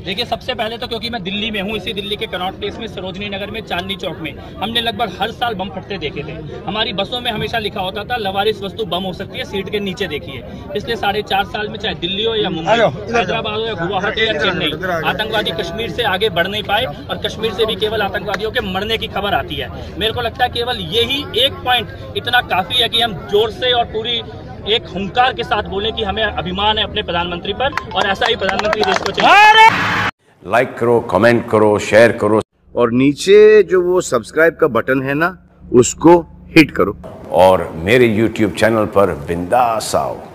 देखिए, सबसे पहले तो क्योंकि मैं दिल्ली में हूँ, इसी दिल्ली के कनॉट प्लेस में, सरोजनी नगर में, चांदनी चौक में हमने लगभग हर साल बम फटते देखे थे। हमारी बसों में हमेशा लिखा होता था लवारिस वस्तु बम हो सकती है, सीट के नीचे देखिए। पिछले 4.5 साल में चाहे दिल्ली हो या मुंबई, हैदराबाद हो या गुवाहाटी या चेन्नई, आतंकवादी कश्मीर से आगे बढ़ नहीं पाए और कश्मीर से भी केवल आतंकवादियों के मरने की खबर आती है। मेरे को लगता है केवल यही एक पॉइंट इतना काफी है कि हम जोर से और पूरी एक हुंकार के साथ बोले कि हमें अभिमान है अपने प्रधानमंत्री पर, और ऐसा ही प्रधानमंत्री देश को चाहिए। लाइक करो, कमेंट करो, शेयर करो, और नीचे जो वो सब्सक्राइब का बटन है ना, उसको हिट करो। और मेरे YouTube चैनल पर बिंदास आओ।